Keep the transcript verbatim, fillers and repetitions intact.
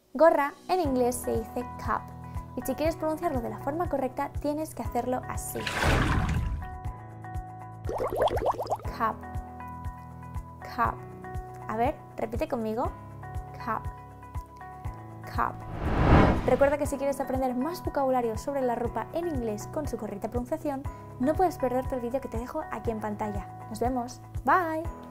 Gorra en inglés se dice cap y si quieres pronunciarlo de la forma correcta tienes que hacerlo así. Cap, cap. A ver, repite conmigo. Cap, cap. Recuerda que si quieres aprender más vocabulario sobre la ropa en inglés con su correcta pronunciación, no puedes perderte el vídeo que te dejo aquí en pantalla. Nos vemos. Bye.